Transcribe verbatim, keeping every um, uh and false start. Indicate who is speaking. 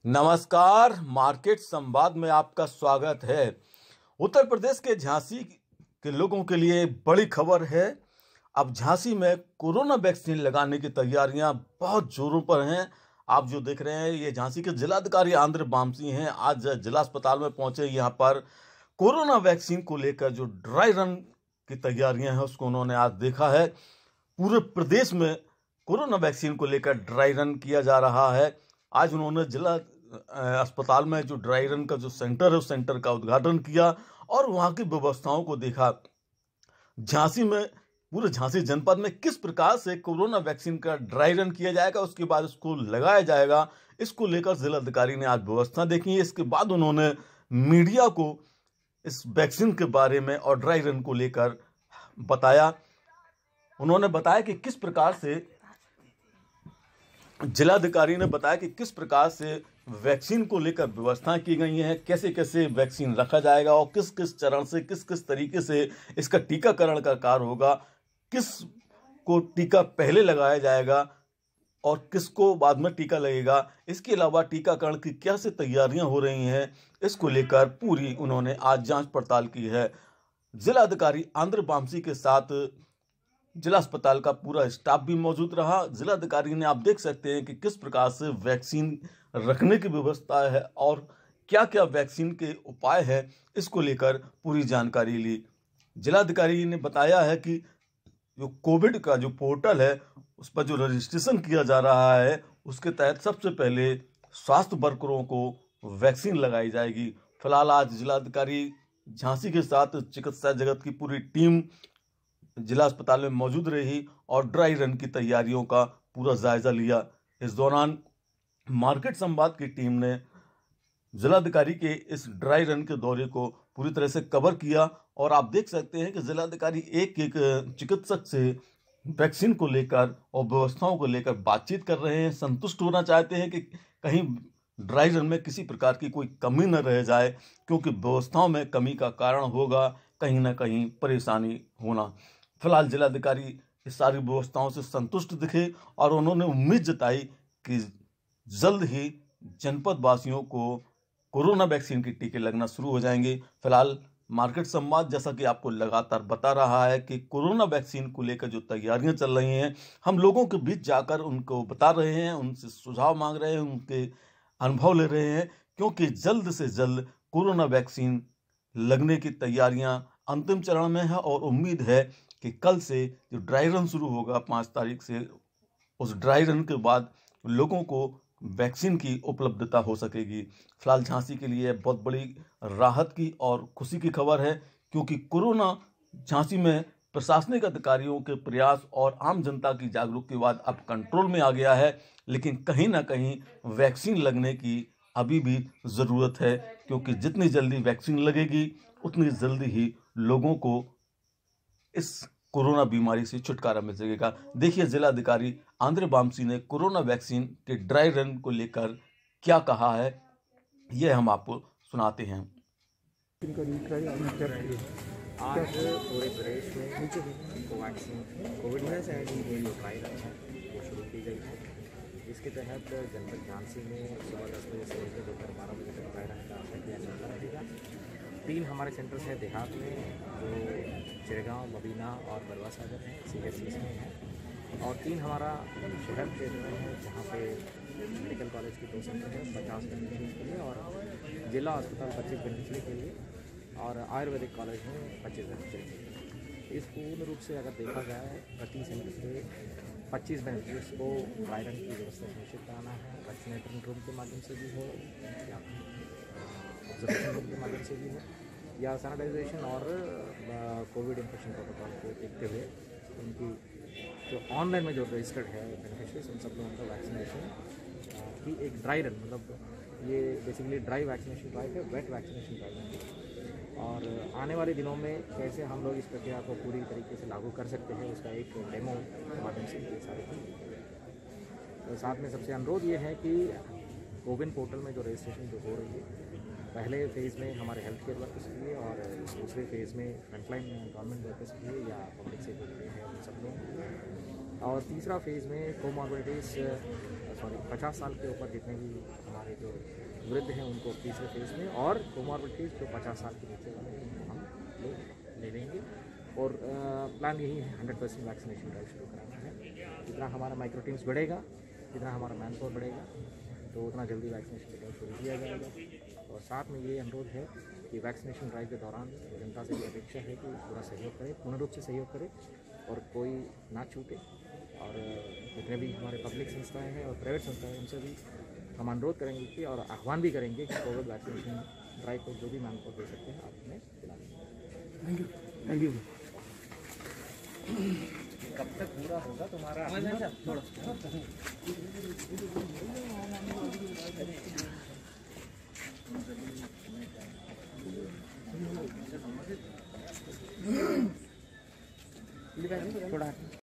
Speaker 1: नमस्कार, मार्केट संवाद में आपका स्वागत है। उत्तर प्रदेश के झांसी के लोगों के लिए बड़ी खबर है। अब झांसी में कोरोना वैक्सीन लगाने की तैयारियां बहुत जोरों पर हैं। आप जो देख रहे हैं ये झांसी के जिलाधिकारी आंध्र बामसी हैं। आज जिला अस्पताल में पहुंचे, यहां पर कोरोना वैक्सीन को लेकर जो ड्राई रन की तैयारियां हैं उसको उन्होंने आज देखा है। पूरे प्रदेश में कोरोना वैक्सीन को लेकर ड्राई रन किया जा रहा है। आज उन्होंने जिला अस्पताल में जो ड्राई रन का जो सेंटर है उस सेंटर का उद्घाटन किया और वहां की व्यवस्थाओं को देखा। झांसी में, पूरे झांसी जनपद में किस प्रकार से कोरोना वैक्सीन का ड्राई रन किया जाएगा, उसके बाद इसको लगाया जाएगा, इसको लेकर जिलाधिकारी ने आज व्यवस्था देखी है। इसके बाद उन्होंने मीडिया को इस वैक्सीन के बारे में और ड्राई रन को लेकर बताया। उन्होंने बताया कि किस प्रकार से जिलाधिकारी ने बताया कि किस प्रकार से वैक्सीन को लेकर व्यवस्था की गई है, कैसे कैसे वैक्सीन रखा जाएगा और किस किस चरण से, किस किस तरीके से इसका टीकाकरण का कार्य होगा, किस को टीका पहले लगाया जाएगा और किसको बाद में टीका लगेगा। इसके अलावा टीकाकरण की क्या से तैयारियां हो रही हैं, इसको लेकर पूरी उन्होंने आज जांच पड़ताल की है। जिलाधिकारी आंध्र बामसी के साथ जिला अस्पताल का पूरा स्टाफ भी मौजूद रहा। जिलाधिकारी ने, आप देख सकते हैं कि किस प्रकार से वैक्सीन रखने की व्यवस्था है और क्या क्या वैक्सीन के उपाय है, इसको लेकर पूरी जानकारी ली। जिलाधिकारी ने बताया है कि जो कोविड का जो पोर्टल है उस पर जो रजिस्ट्रेशन किया जा रहा है उसके तहत सबसे पहले स्वास्थ्य वर्करों को वैक्सीन लगाई जाएगी। फिलहाल आज जिलाधिकारी झांसी के साथ चिकित्सा जगत की पूरी टीम जिला अस्पताल में मौजूद रही और ड्राई रन की तैयारियों का पूरा जायजा लिया। इस दौरान मार्केट संवाद की टीम ने जिलाधिकारी के इस ड्राई रन के दौरे को पूरी तरह से कवर किया और आप देख सकते हैं कि जिलाधिकारी एक एक चिकित्सक से वैक्सीन को लेकर और व्यवस्थाओं को लेकर बातचीत कर रहे हैं। संतुष्ट होना चाहते हैं कि कहीं ड्राई रन में किसी प्रकार की कोई कमी न रह जाए, क्योंकि व्यवस्थाओं में कमी का कारण होगा कहीं ना कहीं परेशानी होना। फिलहाल जिलाधिकारी इस सारी व्यवस्थाओं से संतुष्ट दिखे और उन्होंने उम्मीद जताई कि जल्द ही जनपद वासियों को कोरोना वैक्सीन के टीके लगना शुरू हो जाएंगे। फिलहाल मार्केट संवाद जैसा कि आपको लगातार बता रहा है कि कोरोना वैक्सीन को लेकर जो तैयारियां चल रही हैं, हम लोगों के बीच जाकर उनको बता रहे हैं, उनसे सुझाव मांग रहे हैं, उनके अनुभव ले रहे हैं, क्योंकि जल्द से जल्द कोरोना वैक्सीन लगने की तैयारियां अंतिम चरण में है और उम्मीद है कि कल से जो ड्राई रन शुरू होगा पाँच तारीख से, उस ड्राई रन के बाद लोगों को वैक्सीन की उपलब्धता हो सकेगी। फिलहाल झांसी के लिए बहुत बड़ी राहत की और खुशी की खबर है, क्योंकि कोरोना झांसी में प्रशासनिक अधिकारियों के प्रयास और आम जनता की जागरूकता के बाद अब कंट्रोल में आ गया है। लेकिन कहीं ना कहीं वैक्सीन लगने की अभी भी ज़रूरत है, क्योंकि जितनी जल्दी वैक्सीन लगेगी उतनी जल्दी ही लोगों को इस कोरोना बीमारी से छुटकारा मिल सकेगा। देखिए जिलाधिकारी आंध्र बामसी ने कोरोना वैक्सीन के ड्राई रन को लेकर क्या कहा है, यह हम आपको सुनाते हैं।
Speaker 2: आज पूरे प्रदेश में Covaxin covid nineteen dry run है वो शुरू की गई है। इसके तहत जनपद झांसी में सुबह दस बजे से लेकर दोपहर बारह बजे तक ड्राई रन का प्रक्रिया चलता रहेगा। तीन हमारे सेंटर्स हैं देहात में, जो चिड़गांव, मबीना और बरवा सागर हैं, सी एस सी में है, और तीन हमारा शहर क्षेत्र में है जहाँ पे मेडिकल कॉलेज के दो सेंटर हैं, पचास बेनिफिशरी के लिए, और जिला अस्पताल पच्चीस बेनिफिशरी के लिए, और आयुर्वेदिक कॉलेज में पच्चीस बेनिफिशरी के लिए। इस पूर्ण रूप से अगर देखा जाए प्रति सेंटर से पच्चीस बेनिफिशरीज को ड्राई रन की व्यवस्था सुनिश्चित कराना है। वैक्सीनेशन रूम के माध्यम से भी हो या ऑब्जर्वेशन रूम के माध्यम से भी हो या सैनिटाइजेशन और कोविड इन्फेक्शन प्रोटोकॉल को देखते हुए उनकी जो ऑनलाइन में जो रजिस्टर्ड है बेनिफिशरीज, उन सब लोगों का वैक्सीनेशन की एक ड्राई रन, मतलब ये बेसिकली ड्राई वैक्सीनेशन ड्राइव है, वेट वैक्सीनेशन ड्राइव है। और आने वाले दिनों में कैसे हम लोग इस प्रक्रिया को पूरी तरीके से लागू कर सकते हैं, उसका एक डेमो के माध्यम से ये सारे तो साथ में सबसे अनुरोध ये है कि कोविन पोर्टल में जो रजिस्ट्रेशन जो हो रही है, पहले फेज़ में हमारे हेल्थ केयर वर्कर्स के लिए और दूसरे फेज़ में फ्रंटलाइन गवर्नमेंट वर्कर्स के लिए या पब्लिक सेक्टर के लिए है उन सब लोग, और तीसरा फेज़ में कोमॉर्बिडिटीज़ सॉरी पचास साल के ऊपर जितने भी हमारे जो वृद्ध हैं उनको तीसरे फेज में, और कोमॉर्बिडिटीज जो पचास साल के नीचे वाले हैं उनको हम लोग ले लेंगे। और प्लान यही है हंड्रेड परसेंट वैक्सीनेशन ड्राइव शुरू कराना है। जितना हमारा माइक्रो टीम्स बढ़ेगा, जितना हमारा मैन पावर बढ़ेगा, तो उतना जल्दी वैक्सीनेशन ड्राइव शुरू किया जाएगा। और साथ में ये अनुरोध है कि वैक्सीनेशन ड्राइव के दौरान जनता से भी अपेक्षा है कि पूरा सहयोग करे, पूर्ण रूप से सहयोग करे और कोई ना छूटे। और जितने भी हमारे पब्लिक संस्थाएं हैं और प्राइवेट संस्थाएं हैं उनसे भी हम अनुरोध करेंगे कि और आह्वान भी करेंगे कि कोविड वैक्सीनेशन ड्राइव को जो भी मैन पावर दे सकते हैं आप हमें दिला दें।
Speaker 3: Thank you thank you.
Speaker 2: कब तक पूरा होगा तुम्हारा?
Speaker 3: थोड़ा